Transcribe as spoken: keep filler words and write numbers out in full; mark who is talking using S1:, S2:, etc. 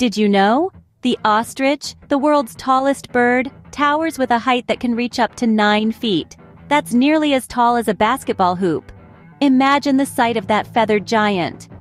S1: Did you know? The ostrich, the world's tallest bird, towers with a height that can reach up to nine feet. That's nearly as tall as a basketball hoop. Imagine the sight of that feathered giant.